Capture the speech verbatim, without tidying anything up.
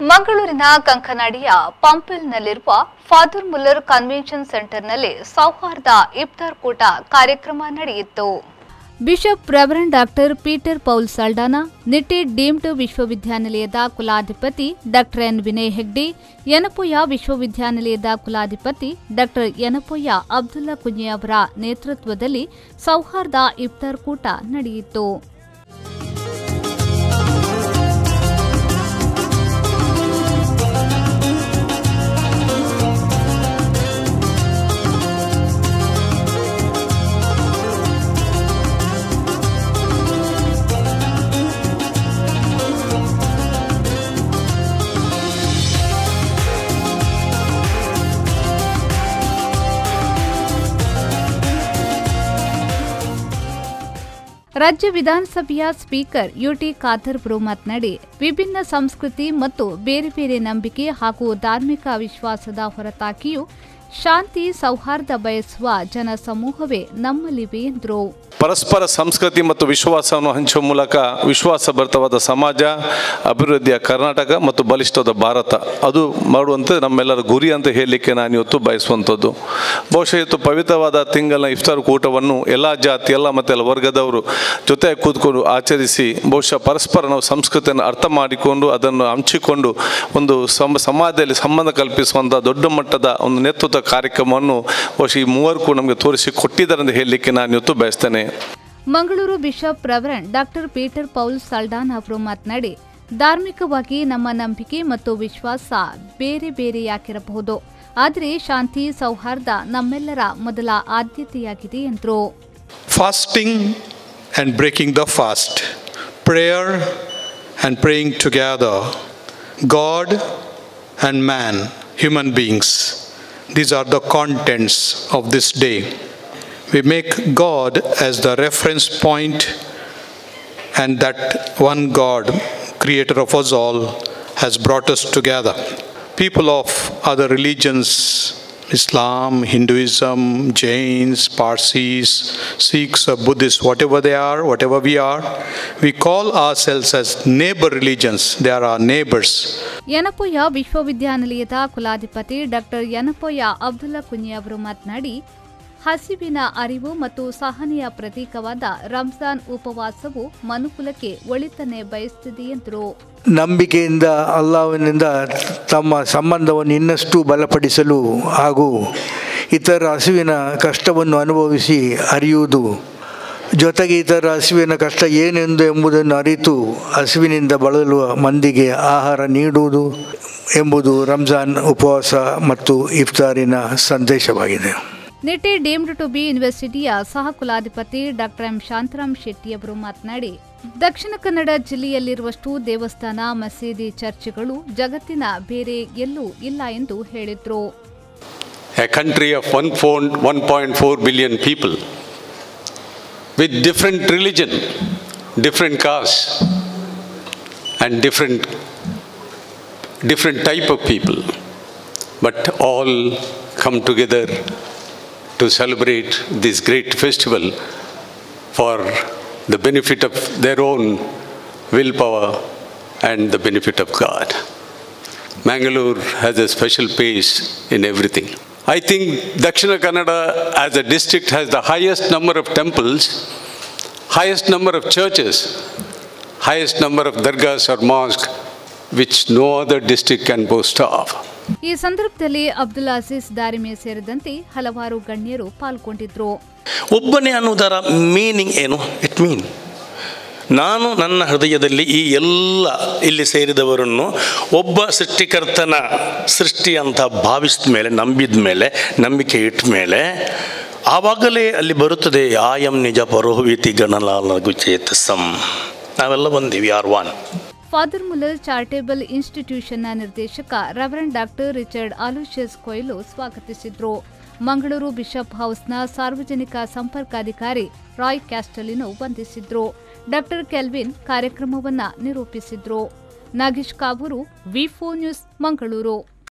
ಮಂಗಳೂರಿನ ಕಂಕನಾಡಿಯ ಪಂಪಲ್ನಲ್ಲಿರುವ ಫಾದರ್ ಮುಲ್ಲರ್ ಕನ್ವೆನ್ಷನ್ ಸೆಂಟರ್ನಲ್ಲಿ ಸೌಹಾರ್ದ ಇಫ್ತಾರ್ ಕೂಟ ಕಾರ್ಯಕ್ರಮ ನಡೆಯಿತು. Bishop reverend doctor Peter Paul Saldanha, Nitte deemed ವಿಶ್ವವಿದ್ಯಾನಿಲಯದ ಕುಲಾಧಿಪತಿ ಡಾಕ್ಟರ್ ಎನ್ ವಿನಯ್ ಹೆಗ್ಡೆ, ಯನಪೋಯ ವಿಶ್ವವಿದ್ಯಾನಿಲಯದ ಕುಲಾಧಿಪತಿ ಡಾಕ್ಟರ್ ಯನಪೋಯ ಅಬ್ದುಲ್ಲಾ ಕುಂಜೆ ಅವರ ನೇತೃತ್ವದಲ್ಲಿ ಸೌಹಾರ್ದ ಇಫ್ತಾರ್ ಕೂಟ ನಡೆಯಿತು. ರಾಜ್ಯ ವಿಧಾನಸಭೆಯ ಸ್ಪೀಕರ್ ಯುಟಿ ಖಾದರ್ ಅವರು ಮಾತನಾಡಿ, ವಿಭಿನ್ನ ಸಂಸ್ಕೃತಿ ಮತ್ತು ಬೇರೆ ಬೇರೆ ನಂಬಿಕೆ ಹಾಗೂ ಧಾರ್ಮಿಕ ವಿಶ್ವಾಸದ ಹೊರತಾಗಿಯೂ ಶಾಂತಿ ಸೌಹಾರ್ದ ಬಯಸುವ ಜನ ಸಮೂಹವೇ ನಮ್ಮಲ್ಲಿವೆ ಎಂದರು. ಪರಸ್ಪರ ಸಂಸ್ಕೃತಿ ಮತ್ತು ವಿಶ್ವಾಸವನ್ನು ಹಂಚುವ ಮೂಲಕ ವಿಶ್ವಾಸಭರಿತವಾದ ಸಮಾಜ, ಅಭಿವೃದ್ಧಿಯ ಕರ್ನಾಟಕ ಮತ್ತು ಬಲಿಷ್ಠವಾದ ಭಾರತ ಅದು ಮಾಡುವಂತೆ ನಮ್ಮೆಲ್ಲರ ಗುರಿ ಅಂತ ಹೇಳಲಿಕ್ಕೆ ನಾನು ಇವತ್ತು ಬಯಸುವಂಥದ್ದು. ಬಹುಶಃ ಇವತ್ತು ಪವಿತ್ರವಾದ ತಿಂಗಳ ಇಫ್ತಾರ್ ಕೂಟವನ್ನು ಎಲ್ಲ ಜಾತಿ ಎಲ್ಲ ಮತ್ತು ಎಲ್ಲ ವರ್ಗದವರು ಜೊತೆ ಕೂತ್ಕೊಂಡು ಆಚರಿಸಿ ಬಹುಶಃ ಪರಸ್ಪರ ನಾವು ಸಂಸ್ಕೃತಿಯನ್ನು ಅರ್ಥ ಮಾಡಿಕೊಂಡು ಅದನ್ನು ಹಂಚಿಕೊಂಡು ಒಂದು ಸಮ ಸಮಾಜದಲ್ಲಿ ಸಂಬಂಧ ಕಲ್ಪಿಸುವಂಥ ದೊಡ್ಡ ಮಟ್ಟದ ಒಂದು ನೇತೃತ್ವ ಕಾರ್ಯಕ್ರಮವನ್ನು ಬಹುಶಃ ಈ ಮೂವರು ನಮಗೆ ತೋರಿಸಿ ಕೊಟ್ಟಿದ್ದಾರೆ ಅಂತ ಹೇಳಲಿಕ್ಕೆ ನಾನು ಇವತ್ತು ಬಯಸ್ತೇನೆ. Mangaluru bishop reverend doctor Peter Paul Saldanha ಅವರು ಮಾತನಾಡಿ, ಧಾರ್ಮಿಕವಾಗಿ ನಮ್ಮ ನಂಬಿಕೆ ಮತ್ತು ವಿಶ್ವಾಸ ಬೇರೆ ಬೇರೆಯಾಗಿರಬಹುದು, ಆದರೆ ಶಾಂತಿ ಸೌಹಾರ್ದ ನಮ್ಮೆಲ್ಲರ ಮೊದಲ ಆದ್ಯತೆಯಾಗಿದೆ ಎಂದರು. Fasting and breaking the fast, prayer and praying together, God and man, human beings, these are the contents of this day. We make God as the reference point, and that one God, creator of us all, has brought us together. People of other religions, Islam, Hinduism, Jains, Parsis, Sikhs, or Buddhists, whatever they are, whatever we are, we call ourselves as neighbor religions. They are our neighbors. Yenepoya ವಿಶ್ವವಿದ್ಯಾನಿಲಯದ ಕುಲಾಧಿಪತಿ doctor Yenepoya Abdulla Kunhi ಅವರು ಮಾತನಾಡಿ, ಹಸಿವಿನ ಅರಿವು ಮತ್ತು ಸಹನೆಯ ಪ್ರತೀಕವಾದ ರಂಜಾನ್ ಉಪವಾಸವು ಮನುಕುಲಕ್ಕೆ ಒಳಿತನ್ನೇ ಬಯಸುತ್ತದೆ ಎಂದರು. ನಂಬಿಕೆಯಿಂದ ಅಲ್ಲಾಹ್ವಿನಿಂದ ತಮ್ಮ ಸಂಬಂಧವನ್ನು ಇನ್ನಷ್ಟು ಬಲಪಡಿಸಲು ಹಾಗೂ ಇತರ ಹಸಿವಿನ ಕಷ್ಟವನ್ನು ಅನುಭವಿಸಿ ಅರಿಯುವುದು, ಜೊತೆಗೆ ಇತರ ಹಸಿವಿನ ಕಷ್ಟ ಏನೆಂದು ಎಂಬುದನ್ನು ಅರಿತು ಹಸಿವಿನಿಂದ ಬಳಲುವ ಮಂದಿಗೆ ಆಹಾರ ನೀಡುವುದು ಎಂಬುದು ರಂಜಾನ್ ಉಪವಾಸ ಮತ್ತು ಇಫ್ತಾರಿನ ಸಂದೇಶವಾಗಿದೆ. ನಿಟ್ಟೆ ಡೀಮ್ಡ್ ಟು ಬಿ ಯೂನಿವರ್ಸಿಟಿಯ ಸಹ ಕುಲಾಧಿಪತಿ ಡಾಕ್ಟರ್ ಎಂ ಶಾಂತರಾಮ್ ಶೆಟ್ಟಿ ಅವರು ಮಾತನಾಡಿ, ದಕ್ಷಿಣ ಕನ್ನಡ ಜಿಲ್ಲೆಯಲ್ಲಿರುವಷ್ಟು ದೇವಸ್ಥಾನ, ಮಸೀದಿ, ಚರ್ಚ್ಗಳು ಜಗತ್ತಿನ ಬೇರೆ ಎಲ್ಲೂ ಇಲ್ಲ ಎಂದು ಹೇಳಿದರು. A country of one point four billion people with different religion, different caste and different different type of people, but all come together to celebrate this great festival for the benefit of their own willpower and the benefit of God. Mangalore has a special place in everything. I think Dakshina Kannada as a district has the highest number of temples, highest number of churches, highest number of dargahs or mosques, which no other district can boast of. ಈ ಸಂದರ್ಭದಲ್ಲಿ ಅಬ್ದುಲ್ ಅಜೀಜ್ ದಾರಿಮೆ ಸೇರಿದಂತೆ ಹಲವಾರು ಗಣ್ಯರು ಪಾಲ್ಗೊಂಡಿದ್ರು. ಒಬ್ಬನೇ ಅನ್ನುವುದರ meaning ಏನು? It mean ನಾನು ನನ್ನ ಹೃದಯದಲ್ಲಿ ಈ ಎಲ್ಲ ಇಲ್ಲಿ ಸೇರಿದವರನ್ನು ಒಬ್ಬ ಸೃಷ್ಟಿಕರ್ತನ ಸೃಷ್ಟಿ ಅಂತ ಭಾವಿಸಿದ ಮೇಲೆ, ನಂಬಿದ ಮೇಲೆ, ನಂಬಿಕೆ ಇಟ್ಟ ಮೇಲೆ ಆವಾಗಲೇ ಅಲ್ಲಿ ಬರುತ್ತದೆ ಆಯಂ ನಿಜ ಪರೋಹಿತಿ ಗಣಲಾಲಗು ಚೇತಸಂ, ನಾವೆಲ್ಲ ಬಂದೀವಿ, are one. Father Muller charitable ಇನ್ಸ್ಟಿಟ್ಯೂಷನ್ನ ನಿರ್ದೇಶಕ ರೆವರೆಂಡ್ ಡಾಕ್ಟರ್ ರಿಚರ್ಡ್ ಅಲೋಷಿಯಸ್ ಕೊಯ್ಲು ಸ್ವಾಗತಿಸಿದ್ರು. ಮಂಗಳೂರು ಬಿಷಪ್ ಹೌಸ್ನ ಸಾರ್ವಜನಿಕ ಸಂಪರ್ಕಾಧಿಕಾರಿ ರಾಯ್ ಕ್ಯಾಸ್ಟಲಿನೋ ವಂದಿಸಿದ್ರು. ಡಾಕ್ಟರ್ ಕೆಲ್ವಿನ್ ಕಾರ್ಯಕ್ರಮವನ್ನು ನಿರೂಪಿಸಿದ್ರು. Nagesh Kaburu, V four news, Mangaluru.